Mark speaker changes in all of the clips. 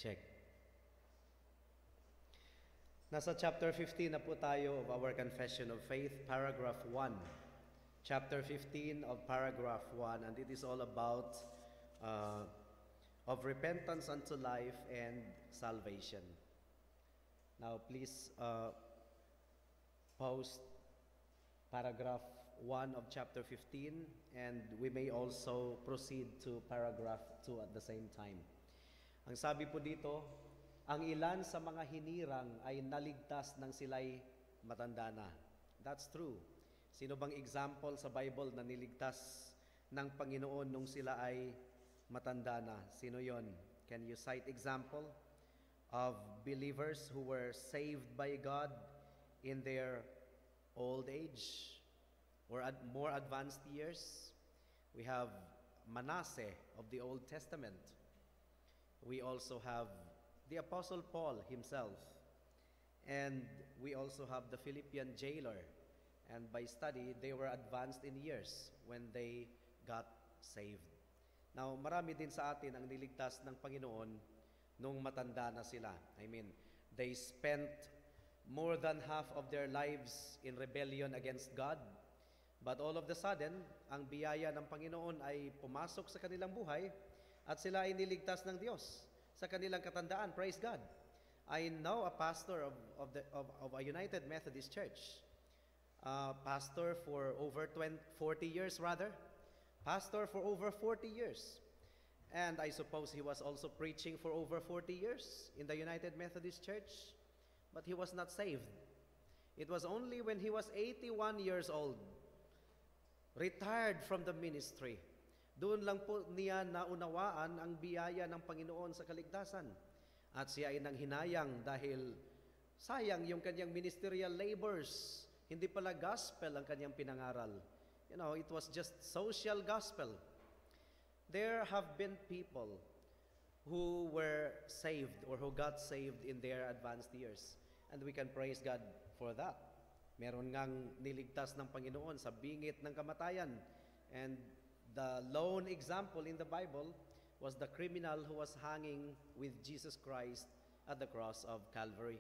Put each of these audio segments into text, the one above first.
Speaker 1: Check. Nasa chapter 15 na po tayo of our Confession of Faith, paragraph 1. Chapter 15 of paragraph 1, and it is all about of repentance unto life and salvation. Now, please post paragraph 1 of chapter 15, and we may also proceed to paragraph 2 at the same time. Ang sabi po dito, ang ilan sa mga hinirang ay naligtas nang sila'y matanda na. That's true. Sino bang example sa Bible na niligtas ng Panginoon nung sila ay matanda na? Sino yon? Can you cite example of believers who were saved by God in their old age or more advanced years? We have Manasseh of the Old Testament. We also have the Apostle Paul himself. And we also have the Philippian jailer. And by study, they were advanced in years when they got saved. Now, marami din sa atin ang niligtas ng Panginoon nung matanda na sila. I mean, they spent more than half of their lives in rebellion against God. But all of the sudden, ang biyaya ng Panginoon ay pumasok sa kanilang buhay at sila ay niligtas ng Diyos sa kanilang katandaan. Praise God. I know a pastor of a United Methodist Church. Pastor for over 40 years rather. Pastor for over 40 years. And I suppose he was also preaching for over 40 years in the United Methodist Church. But he was not saved. It was only when he was 81 years old, retired from the ministry, doon lang po niya naunawaan ang biyaya ng Panginoon sa kaligtasan. At siya ay nanghinayang dahil sayang yung kanyang ministerial labors. Hindi pala gospel ang kanyang pinangaral. You know, it was just social gospel. There have been people who were saved or who got saved in their advanced years. And we can praise God for that. Meron ngang niligtas ng Panginoon sa bingit ng kamatayan. And the lone example in the Bible was the criminal who was hanging with Jesus Christ at the cross of Calvary.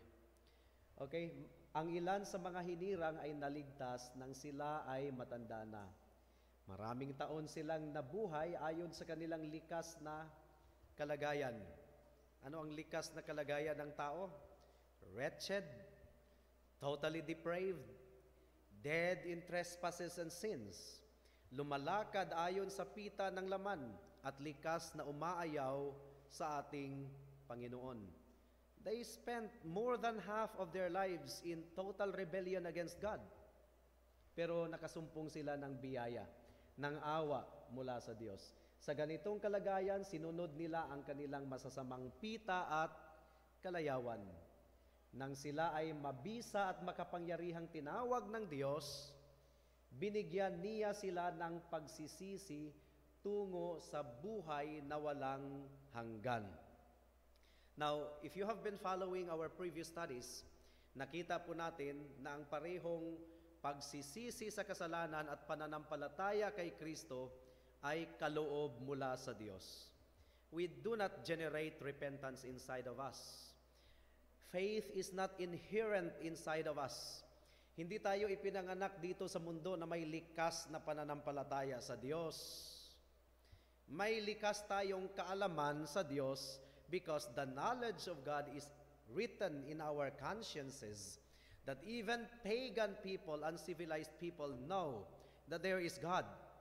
Speaker 1: Okay, ang ilan sa mga hinirang ay naligtas nang sila ay matanda na. Maraming taon silang nabuhay ayon sa kanilang likas na kalagayan. Ano ang likas na kalagayan ng tao? Wretched, totally depraved, dead in trespasses and sins. Lumalakad ayon sa pita ng laman at likas na umaayaw sa ating Panginoon. They spent more than half of their lives in total rebellion against God. Pero nakasumpong sila ng biyaya, ng awa mula sa Diyos. Sa ganitong kalagayan, sinunod nila ang kanilang masasamang pita at kalayawan. Nang sila ay mabisa at makapangyarihang tinawag ng Diyos, binigyan niya sila ng pagsisisi tungo sa buhay na walang hanggan. Now, if you have been following our previous studies, nakita po natin na ang parehong pagsisisi sa kasalanan at pananampalataya kay Kristo ay kaloob mula sa Diyos. We do not generate repentance inside of us. Faith is not inherent inside of us. Hindi tayo ipinanganak dito sa mundo na may likas na pananampalataya sa Diyos. May likas tayong kaalaman sa Diyos because the knowledge of God is written in our consciences, that even pagan people, uncivilized people know that there is God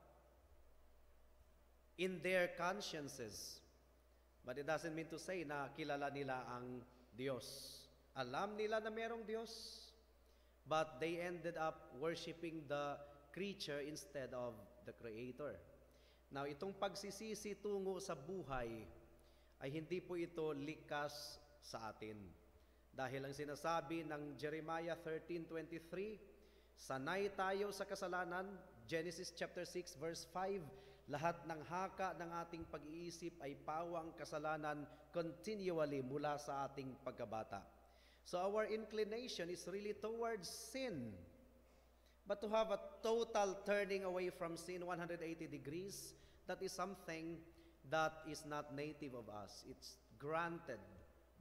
Speaker 1: in their consciences. But it doesn't mean to say na kilala nila ang Diyos. Alam nila na merong Diyos, but they ended up worshiping the creature instead of the Creator. Now, itong pagsisisi tungo sa buhay ay hindi po ito likas sa atin. Dahil ang sinasabi ng Jeremiah 13:23, sanay tayo sa kasalanan, Genesis chapter 6 verse 5, lahat ng haka ng ating pag-iisip ay pawang kasalanan continually mula sa ating pagkabata. So our inclination is really towards sin. But to have a total turning away from sin 180 degrees, that is something that is not native of us. It's granted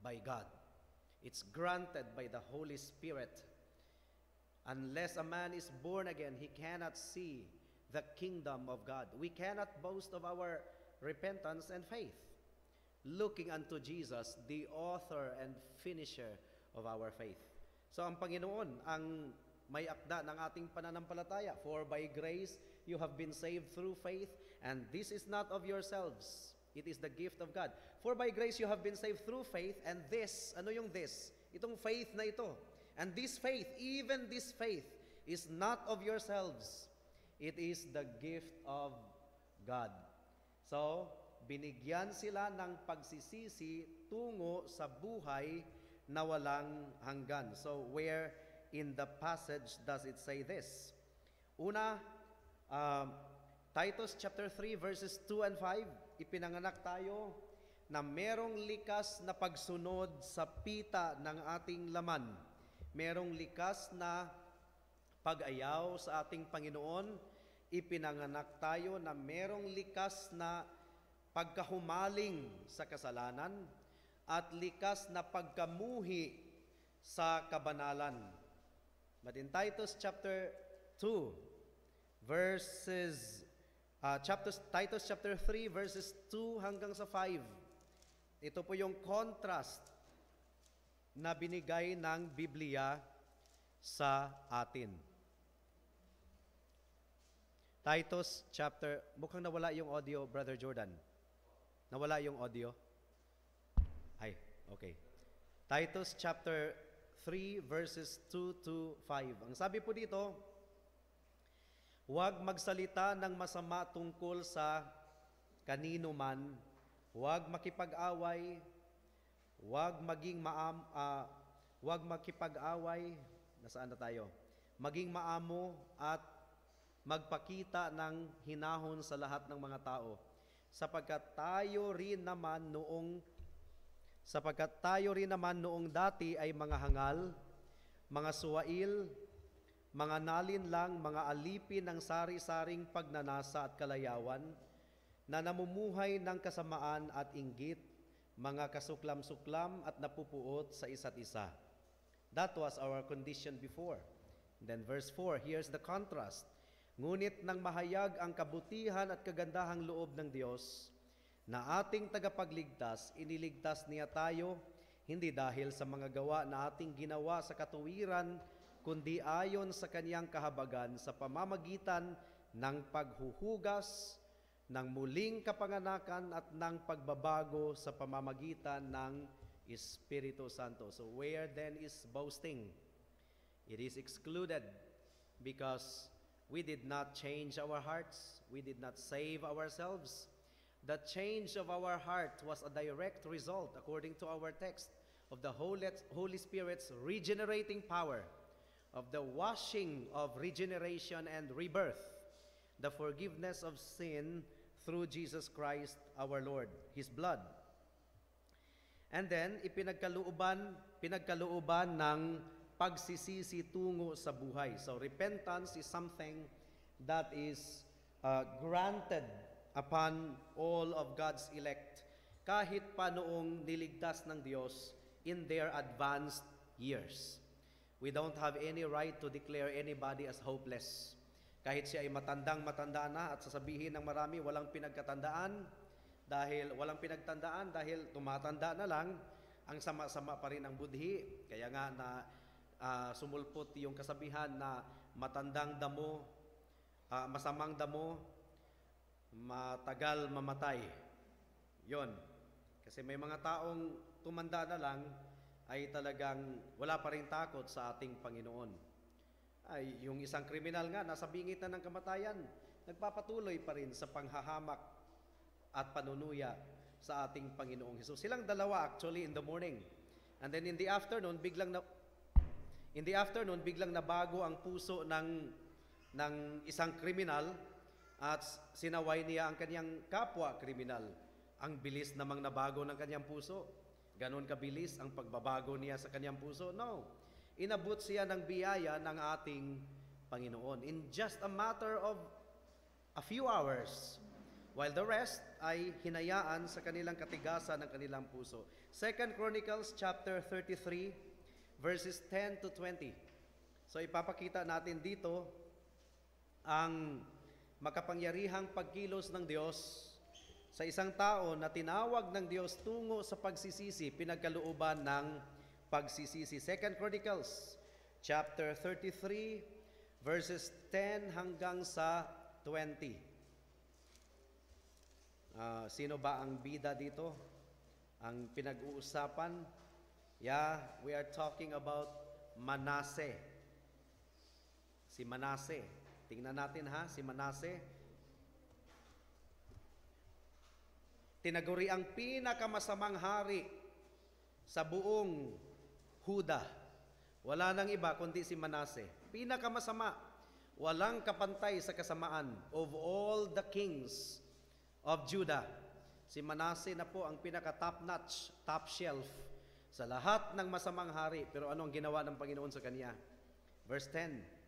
Speaker 1: by God. It's granted by the Holy Spirit. Unless a man is born again, he cannot see the kingdom of God. We cannot boast of our repentance and faith, looking unto Jesus, the author and finisher of our faith. So ang Panginoon ang may akda ng ating pananampalataya. For by grace you have been saved through faith, and this is not of yourselves. It is the gift of God. For by grace you have been saved through faith, and this, ano yung this? Itong faith na ito. And this faith, even this faith, is not of yourselves. It is the gift of God. So, binigyan sila ng pagsisisi tungo sa buhay na walang hanggan. So, where in the passage does it say this? Una, Titus chapter 3 verses 2 and 5, ipinanganak tayo na merong likas na pagsunod sa pita ng ating laman. Merong likas na pag-ayaw sa ating Panginoon. Ipinanganak tayo na merong likas na pagkahumaling sa kasalanan at likas na pagkamuhi sa kabanalan. But in Titus chapter 2 verses Titus chapter 3 verses 2 hanggang sa 5. Ito po yung contrast na binigay ng Biblia sa atin. Titus chapter, mukhang nawala yung audio, Brother Jordan. Nawala yung audio? Ay, okay. Titus chapter 3 verses 2 to 5. Ang sabi po dito, huwag magsalita ng masama tungkol sa kanino man, huwag makipag-away, huwag makipag-away, nasaan na tayo? Maging maamo at magpakita ng hinahon sa lahat ng mga tao, sapagkat tayo rin naman noong dati ay mga hangal, mga suwail, mga nalinlang, mga alipin ng sari-saring pagnanasa at kalayawan, na namumuhay ng kasamaan at inggit, mga kasuklam-suklam at napupuot sa isa't isa. That was our condition before. Then verse 4, here's the contrast. Ngunit nang mahayag ang kabutihan at kagandahang loob ng Diyos, na ating tagapagligtas, iniligtas niya tayo, hindi dahil sa mga gawa na ating ginawa sa katuwiran, kundi ayon sa kaniyang kahabagan sa pamamagitan ng paghuhugas, ng muling kapanganakan at ng pagbabago sa pamamagitan ng Espiritu Santo. So where then is boasting? It is excluded because we did not change our hearts. We did not save ourselves. The change of our heart was a direct result, according to our text, of the Holy Spirit's regenerating power, of the washing of regeneration and rebirth, the forgiveness of sin through Jesus Christ our Lord, His blood. And then, pinagkalooban ng pagsisisi tungo sa buhay. So, repentance is something that is granted upon all of God's elect, kahit pa noong niligtas ng Diyos in their advanced years. We don't have any right to declare anybody as hopeless. Kahit siya ay matanda na at sasabihin ng marami walang pinagtandaan dahil tumatanda na lang, ang sama-sama pa rin ang budhi. Kaya nga na sumulpot yung kasabihan na matandang damo, masamang damo, matagal mamatay. Yon. Kasi may mga taong tumanda na lang ay talagang wala pa rin takot sa ating Panginoon. Ay, yung isang kriminal nga, nasa bingit na ng kamatayan, nagpapatuloy pa rin sa panghahamak at panunuya sa ating Panginoong Hesus. Silang dalawa actually in the morning. And then in the afternoon, biglang nabago ang puso ng isang kriminal at sinaway niya ang kanyang kapwa kriminal. Ang bilis namang nabago ng kanyang puso. Ganon kabilis ang pagbabago niya sa kanyang puso? No. Inabot siya ng biyaya ng ating Panginoon in just a matter of a few hours. While the rest ay hinayaan sa kanilang katigasan ng kanilang puso. 2 Chronicles chapter 33 verses 10 to 20. So ipapakita natin dito ang makapangyarihang pagkilos ng Diyos sa isang tao na tinawag ng Diyos tungo sa pagsisisi, pinagkalooban ng pagsisisi. 2 Chronicles chapter 33 verses 10 hanggang sa 20. Sino ba ang bida dito? Ang pinag-uusapan? Yeah, we are talking about Manase. Si Manase. Tingnan natin ha, si Manase. Tinaguri ang pinakamasamang hari sa buong Huda. Wala nang iba kundi si Manase. Pinakamasama. Walang kapantay sa kasamaan of all the kings of Judah. Si Manase na po ang pinaka-top notch, top shelf sa lahat ng masamang hari. Pero ano ang ginawa ng Panginoon sa kanya? Verse 10.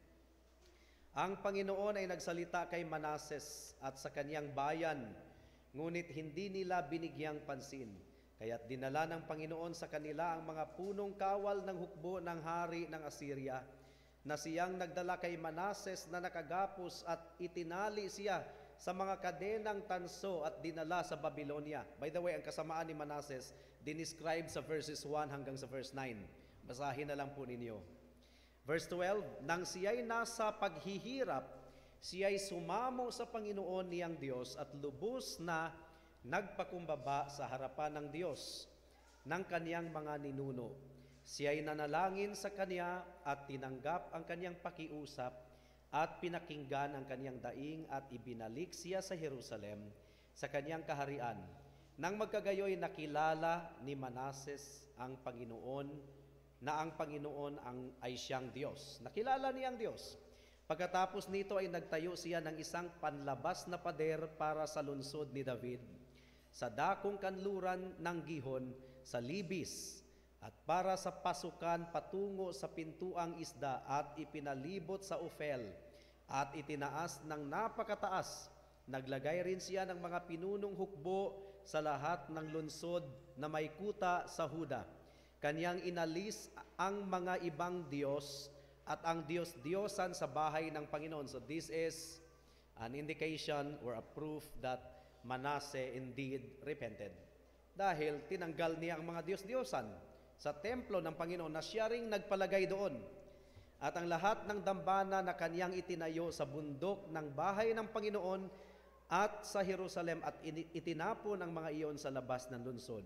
Speaker 1: Ang Panginoon ay nagsalita kay Manases at sa kanyang bayan, ngunit hindi nila binigyang pansin. Kaya't dinala ng Panginoon sa kanila ang mga punong kawal ng hukbo ng hari ng Assyria, na siyang nagdala kay Manases na nakagapos at itinali siya sa mga kadenang tanso at dinala sa Babylonia. By the way, ang kasamaan ni Manases, dinescribe sa verses 1 hanggang sa verse 9. Basahin na lang po ninyo. Verse 12, nang siya'y nasa paghihirap, siya'y sumamo sa Panginoon niyang Diyos at lubos na nagpakumbaba sa harapan ng Diyos ng kaniyang mga ninuno. Siya'y nanalangin sa kanya at tinanggap ang kaniyang pakiusap at pinakinggan ang kaniyang daing at ibinalik siya sa Jerusalem sa kaniyang kaharian. Nang magkagayoy nakilala ni Manases ang Panginoon na ang Panginoon ay siyang Diyos. Nakilala niya ang Diyos. Pagkatapos nito ay nagtayo siya ng isang panlabas na pader para sa lungsod ni David, sa dakong kanluran ng Gihon, sa Libis, at para sa pasukan patungo sa pintuang isda at ipinalibot sa Ofel, at itinaas ng napakataas. Naglagay rin siya ng mga pinunong hukbo sa lahat ng lungsod na may kuta sa Huda. Kanyang inalis ang mga ibang Diyos at ang Diyos-Diyosan sa bahay ng Panginoon. So this is an indication or a proof that Manasseh indeed repented. Dahil tinanggal niya ang mga Diyos-Diyosan sa templo ng Panginoon na siya ring nagpalagay doon. At ang lahat ng dambana na kanyang itinayo sa bundok ng bahay ng Panginoon at sa Jerusalem at itinapon ang mga iyon sa labas ng lungsod.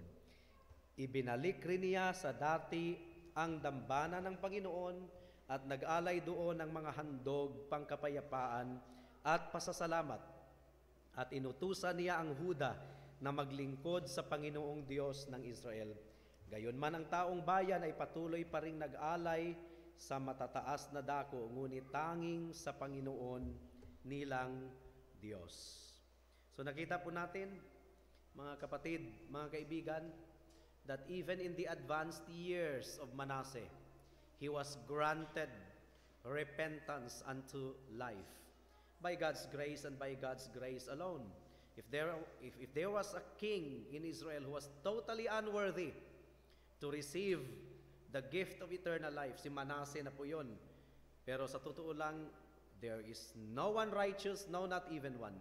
Speaker 1: Ibinalik rin niya sa dati ang dambana ng Panginoon at nag-alay doon ng mga handog, pangkapayapaan at pasasalamat. At inutusan niya ang Huda na maglingkod sa Panginoong Diyos ng Israel. Gayunman ang taong bayan ay patuloy pa ring nag-alay sa matataas na dako, ngunit tanging sa Panginoon nilang Diyos. So nakita po natin, mga kapatid, mga kaibigan, that even in the advanced years of Manasseh, he was granted repentance unto life by God's grace and by God's grace alone. If there was a king in Israel who was totally unworthy to receive the gift of eternal life, si Manasseh na po yun. Pero sa totoo lang, there is no one righteous, no, not even one.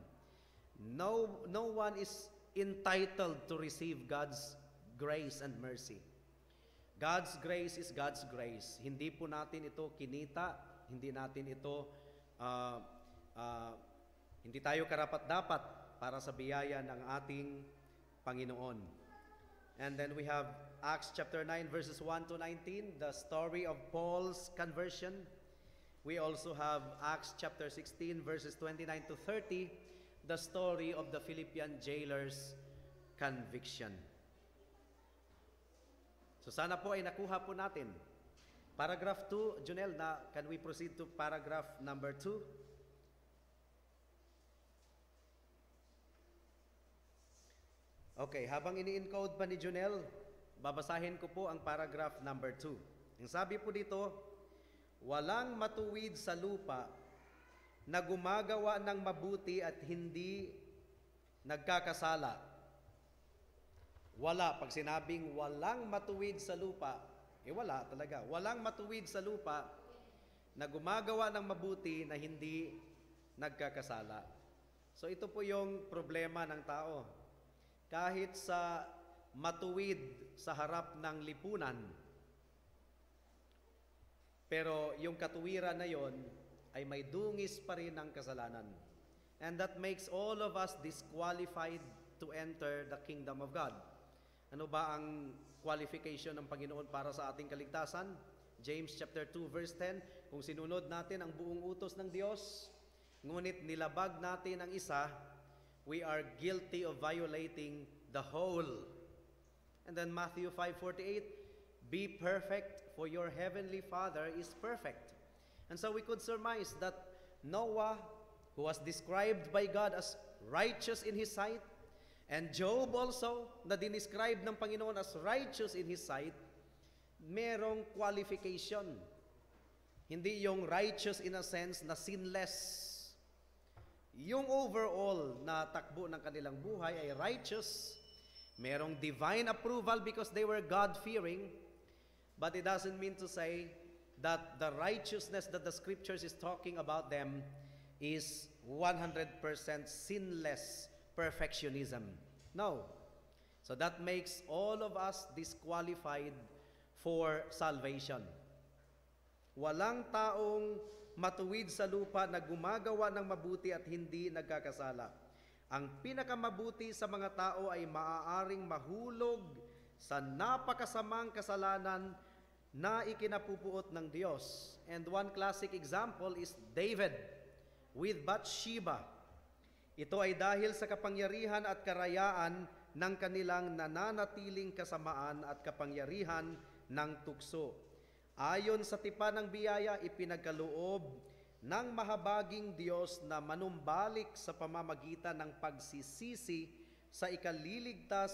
Speaker 1: No one is entitled to receive God's grace and mercy. God's grace is God's grace. Hindi po natin ito kinita, hindi natin ito, hindi tayo karapat-dapat para sa biyaya ng ating Panginoon. And then we have Acts chapter 9 verses 1 to 19, the story of Paul's conversion. We also have Acts chapter 16 verses 29 to 30, the story of the Philippian jailer's conviction. So sana po ay nakuha po natin. Paragraph 2, Junel, can we proceed to paragraph number 2? Okay, habang ini-encode pa ni Junel, babasahin ko po ang paragraph number 2. Ang sabi po dito, walang matuwid sa lupa na gumagawa ng mabuti at hindi nagkakasala. Wala. Pag sinabing walang matuwid sa lupa, wala talaga. Walang matuwid sa lupa na gumagawa ng mabuti na hindi nagkakasala. So ito po yung problema ng tao. Kahit sa matuwid sa harap ng lipunan, pero yung katuwiran na yon ay may dungis pa rin ng kasalanan. And that makes all of us disqualified to enter the kingdom of God. Ano ba ang qualification ng Panginoon para sa ating kaligtasan? James chapter 2 verse 10, kung sinunod natin ang buong utos ng Diyos, ngunit nilabag natin ang isa, we are guilty of violating the whole. And then Matthew 5:48, be perfect, for your heavenly Father is perfect. And so we could surmise that Noah, who was described by God as righteous in His sight, and Job also, na dinescribe ng Panginoon as righteous in His sight, merong qualification. Hindi yung righteous in a sense na sinless. Yung overall na takbo ng kanilang buhay ay righteous. Merong divine approval because they were God-fearing. But it doesn't mean to say that the righteousness that the Scriptures is talking about them is 100% sinless perfectionism. No. So that makes all of us disqualified for salvation. Walang taong matuwid sa lupa na gumagawa ng mabuti at hindi nagkakasala. Ang pinakamabuti sa mga tao ay maaaring mahulog sa napakasamang kasalanan na ikinapupuot ng Diyos. And one classic example is David with Bathsheba. Ito ay dahil sa kapangyarihan at karayaan ng kanilang nananatiling kasamaan at kapangyarihan ng tukso. Ayon sa tipan ng biyaya, ipinagkaloob ng mahabaging Diyos na manumbalik sa pamamagitan ng pagsisisi sa ikaliligtas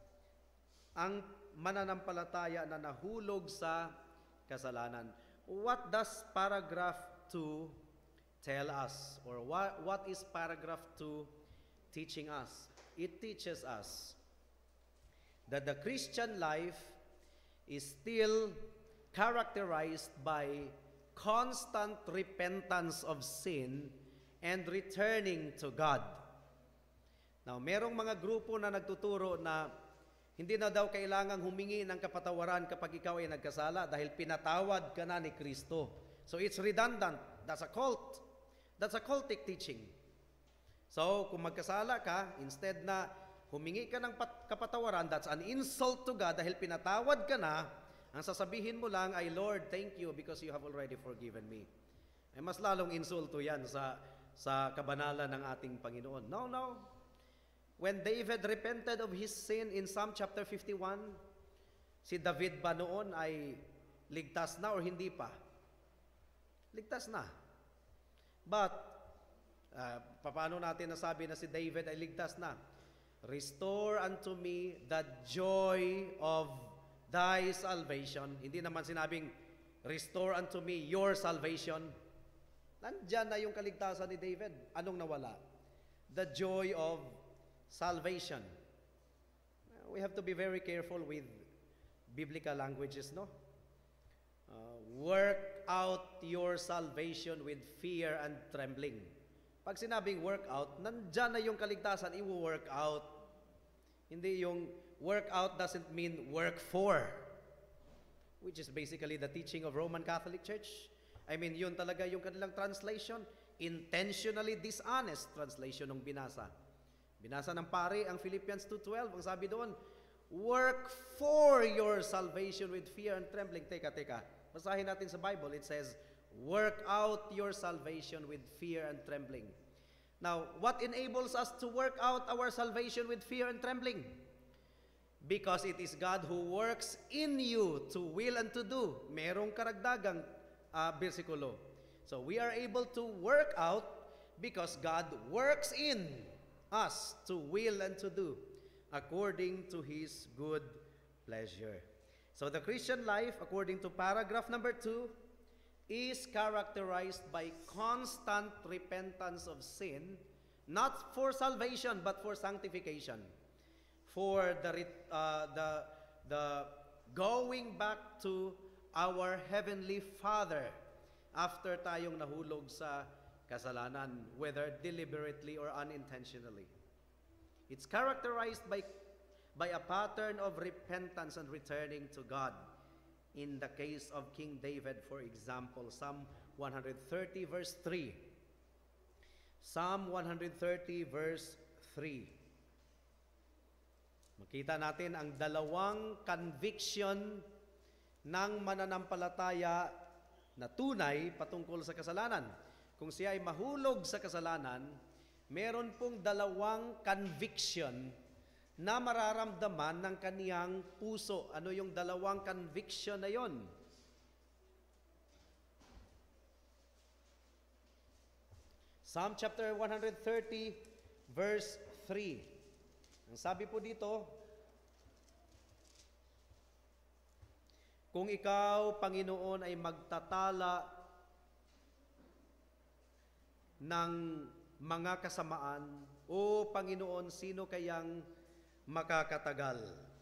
Speaker 1: ang mananampalataya na nahulog sa kasalanan. What does paragraph 2 tell us? Or what is paragraph 2 teaching us? It teaches us that the Christian life is still characterized by constant repentance of sin and returning to God. Now, merong mga grupo na nagtuturo na hindi na daw kailangang humingi ng kapatawaran kapag ikaw ay nagkasala dahil pinatawad ka na ni Kristo. So it's redundant. That's a cult. That's a cultic teaching. So, kung magkasala ka, instead na humingi ka ng kapatawaran, that's an insult to God dahil pinatawad ka na, ang sasabihin mo lang ay, Lord, thank you because you have already forgiven me. Ay mas lalong insulto yan sa kabanalan ng ating Panginoon. No, no. When David repented of his sin in Psalm chapter 51, si David ba noon ay ligtas na or hindi pa? Ligtas na. But, paano natin nasabi na si David ay ligtas na? Restore unto me the joy of thy salvation. Hindi naman sinabing, restore unto me your salvation. Nandyan na yung kaligtasan ni David. Anong nawala? The joy of salvation. We have to be very careful with biblical languages, no? Work out your salvation with fear and trembling. Pag sinabing work out, nandyan na yung kaligtasan, i-work out. Hindi yung work out doesn't mean work for, which is basically the teaching of Roman Catholic Church. I mean, yun talaga yung kanilang translation, intentionally dishonest translation ng binasa. Binasa ng pare ang Philippians 2:12, ang sabi doon, work for your salvation with fear and trembling. Teka. Basahin natin sa Bible, it says, work out your salvation with fear and trembling. Now, what enables us to work out our salvation with fear and trembling? Because it is God who works in you to will and to do. Merong karagdagang bersikulo. So, we are able to work out because God works in us to will and to do according to His good pleasure. So the Christian life, according to paragraph number 2, is characterized by constant repentance of sin Not for salvation, but for sanctification. For the going back to our Heavenly Father after tayong nahulog sa kasalanan, whether deliberately or unintentionally. It's characterized by a pattern of repentance and returning to God. In the case of King David, for example, Psalm 130 verse 3. Psalm 130 verse 3. Makita natin ang dalawang conviction ng mananampalataya na tunay patungkol sa kasalanan. Kung siya ay mahulog sa kasalanan, meron pong dalawang conviction na mararamdaman ng kaniyang puso. Ano yung dalawang conviction na yon? Psalm chapter 130 verse 3. Ang sabi po dito, kung ikaw, Panginoon, ay magtatala ng mga kasamaan, o Panginoon, sino kayang makakatagal?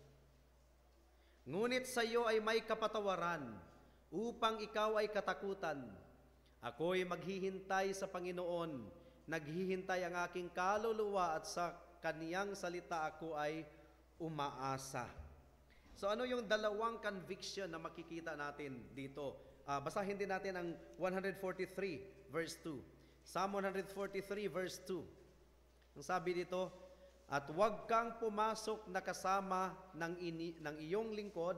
Speaker 1: Ngunit sa iyo ay may kapatawaran, upang ikaw ay katakutan. Ako'y maghihintay sa Panginoon, naghihintay ang aking kaluluwa, at sa kaniyang salita ako ay umaasa. So ano yung dalawang conviction na makikita natin dito? Basahin din natin ang 143 verse 2. Psalm 143 verse 2. Ang sabi dito, at huwag kang pumasok na kasama ng iyong lingkod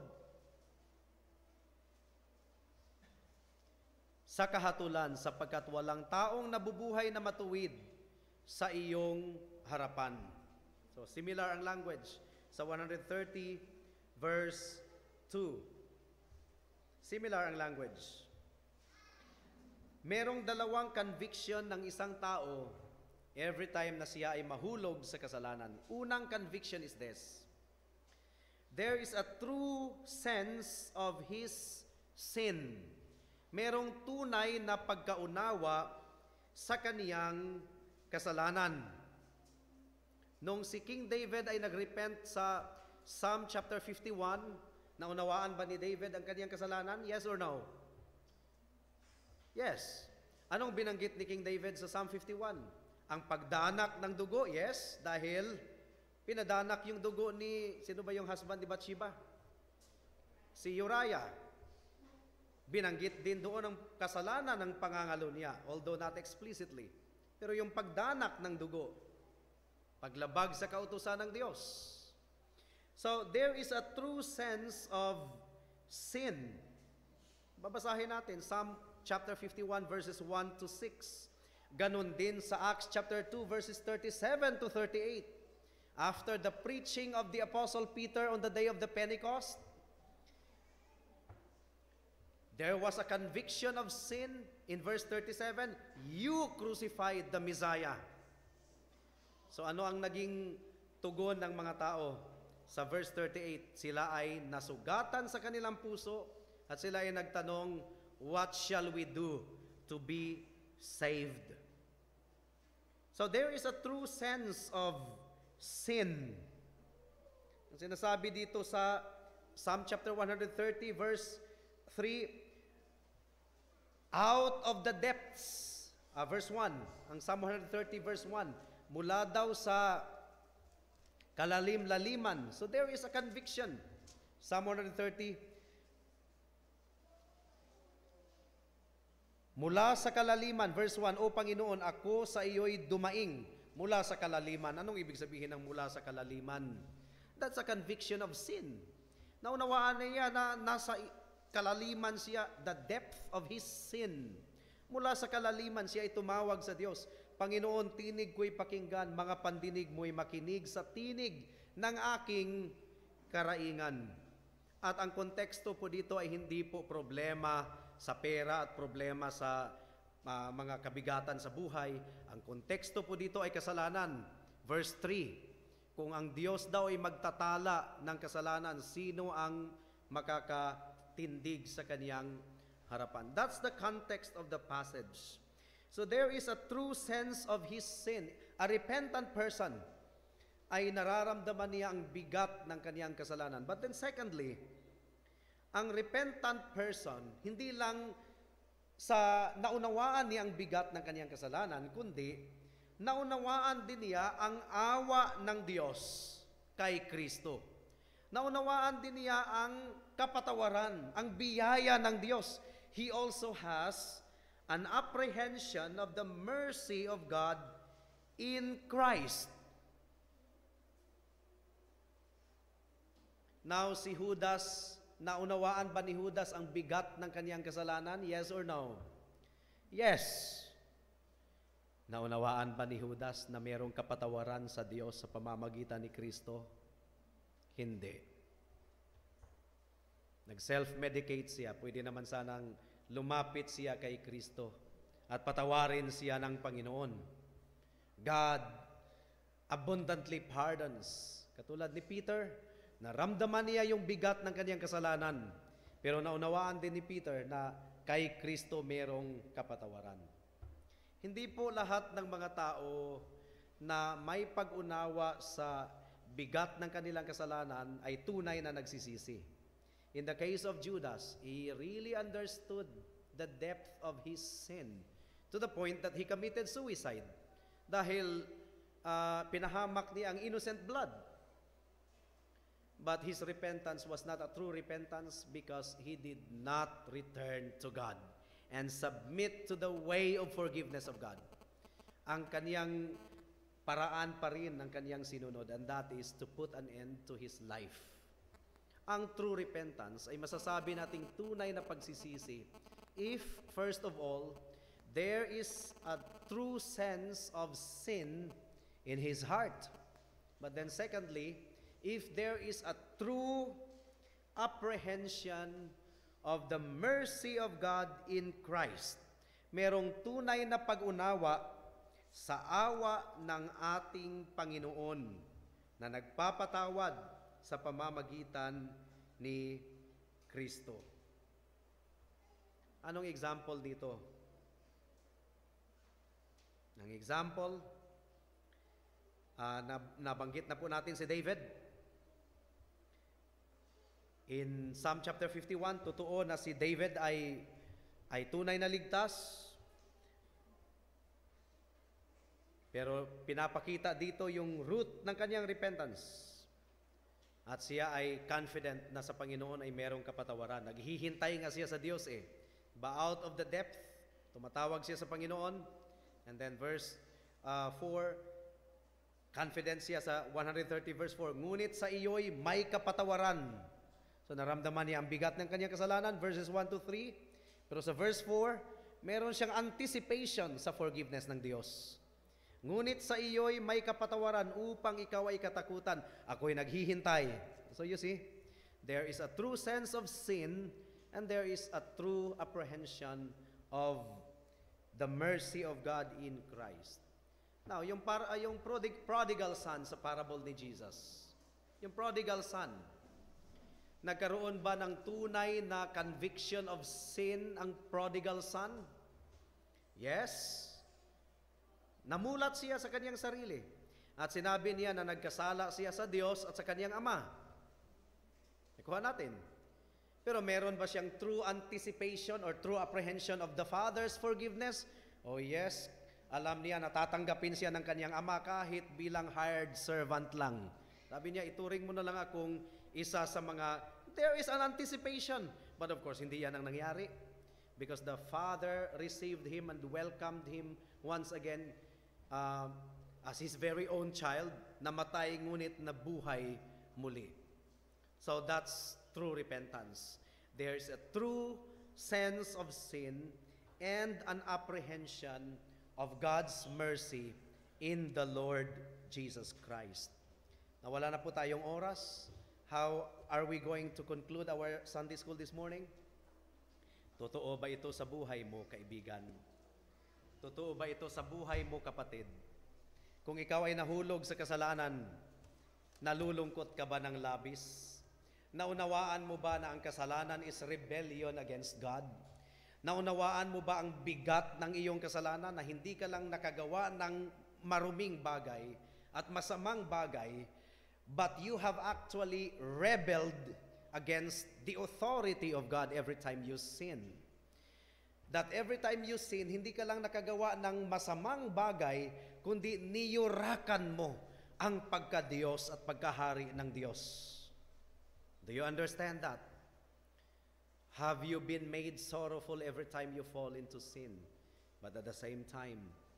Speaker 1: sa kahatulan, sapagkat walang taong nabubuhay na matuwid sa iyong harapan. So similar ang language sa 130 verse 2. Similar ang language. Merong dalawang conviction ng isang tao every time na siya ay mahulog sa kasalanan. Unang conviction is this: there is a true sense of his sin. Merong tunay na pagkaunawa sa kaniyang kasalanan. Nung si King David ay nagrepent sa Psalm chapter 51, naunawaan ba ni David ang kaniyang kasalanan? Yes or no? Yes. Anong binanggit ni King David sa Psalm 51? Ang pagdanak ng dugo, yes, dahil pinadanak yung dugo ni, sino ba yung husband ni Bathsheba? Si Uriah. Binanggit din doon ang kasalanan ng pangangalo niya, although not explicitly. Pero yung pagdanak ng dugo, paglabag sa kautusan ng Diyos. So, there is a true sense of sin. Babasahin natin, Psalm chapter 51 verses 1 to 6. Ganon din sa Acts chapter 2 verses 37 to 38. After the preaching of the Apostle Peter on the day of the Pentecost, there was a conviction of sin in verse 37. You crucified the Messiah. So ano ang naging tugon ng mga tao? Sa verse 38, sila ay nasugatan sa kanilang puso at sila ay nagtanong, what shall we do to be saved? So there is a true sense of sin. Ang sinasabi dito sa Psalm chapter 130 verse 3, out of the depths, verse 1, ang Psalm 130 verse 1, mula daw sa kalalim-laliman. So there is a conviction. Psalm 130, mula sa kalaliman, verse 1, O Panginoon, ako sa iyo'y dumaing mula sa kalaliman. Anong ibig sabihin ng mula sa kalaliman? That's a conviction of sin. Naunawaan niya na nasa kalaliman siya, the depth of his sin. Mula sa kalaliman siya ay tumawag sa Diyos, Panginoon, tinig ko'y pakinggan, mga pandinig mo'y makinig sa tinig ng aking karaingan. At ang konteksto po dito ay hindi po problema sa pera at problema sa mga kabigatan sa buhay. Ang konteksto po dito ay kasalanan. Verse 3, kung ang Diyos daw ay magtatala ng kasalanan, sino ang makakatindig sa kaniyang harapan? That's the context of the passage. So there is a true sense of his sin. A repentant person ay nararamdaman niya ang bigat ng kaniyang kasalanan. But then secondly, ang repentant person, hindi lang sa naunawaan niya ang bigat ng kaniyang kasalanan, kundi naunawaan din niya ang awa ng Diyos kay Kristo. Naunawaan din niya ang kapatawaran, ang biyaya ng Diyos. He also has an apprehension of the mercy of God in Christ. Now, si Judas, naunawaan ba ni Judas ang bigat ng kaniyang kasalanan? Yes or no? Yes. Naunawaan ba ni Judas na mayroong kapatawaran sa Diyos sa pamamagitan ni Kristo? Hindi. Nag-self-medicate siya. Pwede naman sanang lumapit siya kay Kristo at patawarin siya ng Panginoon. God abundantly pardons. Katulad ni Peter, naramdaman niya yung bigat ng kanyang kasalanan. Pero naunawaan din ni Peter na kay Kristo mayroong kapatawaran. Hindi po lahat ng mga tao na may pag-unawa sa bigat ng kanilang kasalanan ay tunay na nagsisisi. In the case of Judas, he really understood the depth of his sin to the point that he committed suicide dahil pinahamak niya ang innocent blood. But his repentance was not a true repentance because he did not return to God and submit to the way of forgiveness of God. Ang kaniyang paraan pa rin ng kaniyang sinunod, and that is to put an end to his life. Ang true repentance ay masasabi nating tunay na pagsisisi if, first of all, there is a true sense of sin in his heart. But then secondly, if there is a true apprehension of the mercy of God in Christ, merong tunay na pag-unawa sa awa ng ating Panginoon na nagpapatawad sa pamamagitan ni Kristo. Anong example dito? Ang example, nabanggit na po natin si David. In Psalm chapter 51, totoo na si David ay tunay na ligtas. Pero pinapakita dito yung root ng kanyang repentance. At siya ay confident na sa Panginoon ay merong kapatawaran. Naghihintay nga siya sa Diyos Ba out of the depth, tumatawag siya sa Panginoon. And then verse 4, confident siya sa 130 verse 4, ngunit sa iyo'y may kapatawaran. So naramdaman niya ang bigat ng kanyang kasalanan, verses 1 to 3. Pero sa verse 4, meron siyang anticipation sa forgiveness ng Diyos. Ngunit sa iyo'y may kapatawaran upang ikaw ay katakutan. Ako'y naghihintay. So you see, there is a true sense of sin and there is a true apprehension of the mercy of God in Christ. Now, yung prodigal son sa parable ni Jesus, yung prodigal son, nagkaroon ba ng tunay na conviction of sin ang prodigal son? Yes. Namulat siya sa kanyang sarili. At sinabi niya na nagkasala siya sa Diyos at sa kanyang ama. Nakuha natin. Pero meron ba siyang true anticipation or true apprehension of the Father's forgiveness? Oh yes. Alam niya, natatanggapin siya ng kanyang ama kahit bilang hired servant lang. Sabi niya, ituring mo na lang akong isa sa mga, there is an anticipation. But of course, hindi yan ang nangyari. Because the Father received him and welcomed him once again as his very own child, namatay ngunit nabuhay muli. So that's true repentance. There's a true sense of sin and an apprehension of God's mercy in the Lord Jesus Christ. Nawala na po tayong oras. How are we going to conclude our Sunday school this morning? Totoo ba ito sa buhay mo, kaibigan? Totoo ba ito sa buhay mo, kapatid? Kung ikaw ay nahulog sa kasalanan, nalulungkot ka ba ng labis? Naunawaan mo ba na ang kasalanan is rebellion against God? Naunawaan mo ba ang bigat ng iyong kasalanan na hindi ka lang nakagawa ng maruming bagay at masamang bagay, but you have actually rebelled against the authority of God every time you sin. That every time you sin, hindi ka lang nakagawa ng masamang bagay, kundi niyurakan mo ang pagka-Diyos at pagkahari ng Diyos. Do you understand that? Have you been made sorrowful every time you fall into sin? But at the same time,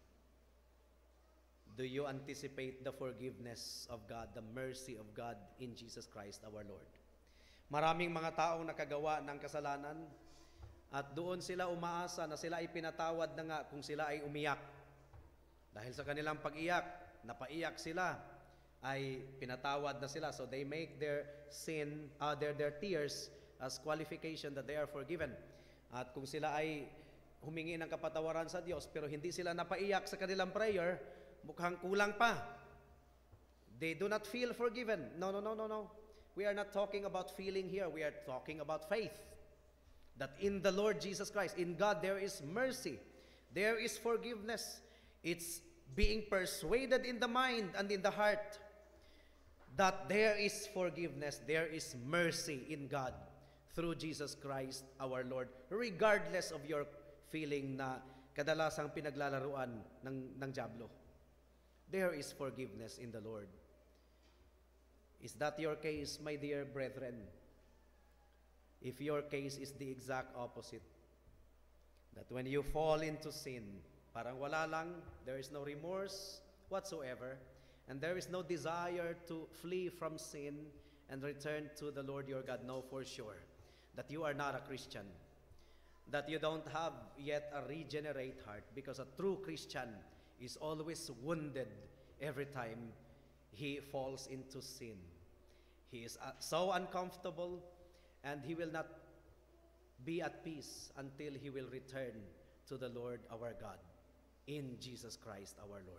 Speaker 1: do you anticipate the forgiveness of God, the mercy of God in Jesus Christ our Lord? Maraming mga taong nakagawa ng kasalanan at doon sila umaasa na sila ay pinatawad na nga kung sila ay umiyak. Dahil sa kanilang pag-iyak, napaiyak sila, ay pinatawad na sila. So they make their sin, their tears as qualification that they are forgiven. At kung sila ay humingi ng kapatawaran sa Diyos pero hindi sila napaiyak sa kanilang prayer, mukhang kulang pa. They do not feel forgiven. No. We are not talking about feeling here. We are talking about faith. That in the Lord Jesus Christ, in God, there is mercy. There is forgiveness. It's being persuaded in the mind and in the heart that there is forgiveness, there is mercy in God through Jesus Christ our Lord, regardless of your feeling na kadalasang pinaglalaruan ng dyablo. There is forgiveness in the Lord. Is that your case, my dear brethren? If your case is the exact opposite, that when you fall into sin, parang wala lang, there is no remorse whatsoever, and there is no desire to flee from sin and return to the Lord your God, know for sure that you are not a Christian, that you don't have yet a regenerate heart, because a true Christian is always wounded every time he falls into sin. He is so uncomfortable, and he will not be at peace until he will return to the Lord our God in Jesus Christ our Lord.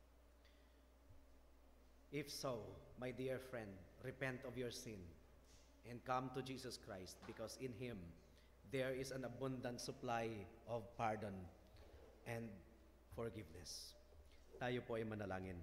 Speaker 1: If so, my dear friend, repent of your sin and come to Jesus Christ, because in Him there is an abundant supply of pardon and forgiveness. Tayo po ay manalangin.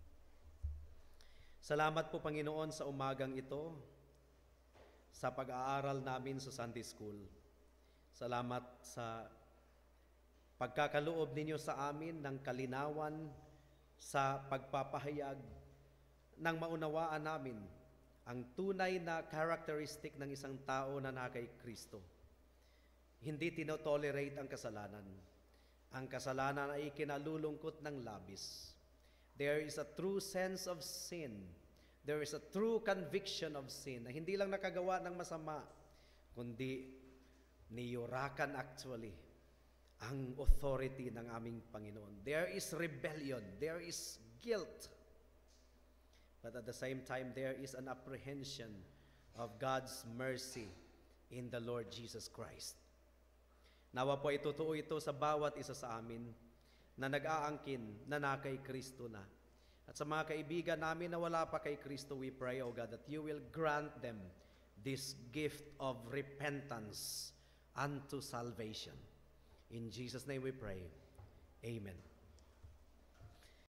Speaker 1: Salamat po, Panginoon, sa umagang ito, sa pag-aaral namin sa Sunday School. Salamat sa pagkakaloob ninyo sa amin ng kalinawan sa pagpapahayag ng maunawaan namin ang tunay na characteristic ng isang tao na nakay Kristo. Hindi tinotolerate ang kasalanan. Ang kasalanan ay kinalulungkot ng labis. There is a true sense of sin. There is a true conviction of sin na hindi lang nakagawa ng masama, kundi niyurakan actually ang authority ng aming Panginoon. There is rebellion. There is guilt. But at the same time, there is an apprehension of God's mercy in the Lord Jesus Christ. Nawa po itutuo ito sa bawat isa sa amin na nag-aangkin na kay Kristo na. At sa mga kaibigan namin na wala pa kay Kristo, we pray, O God, that you will grant them this gift of repentance unto salvation. In Jesus' name we pray. Amen.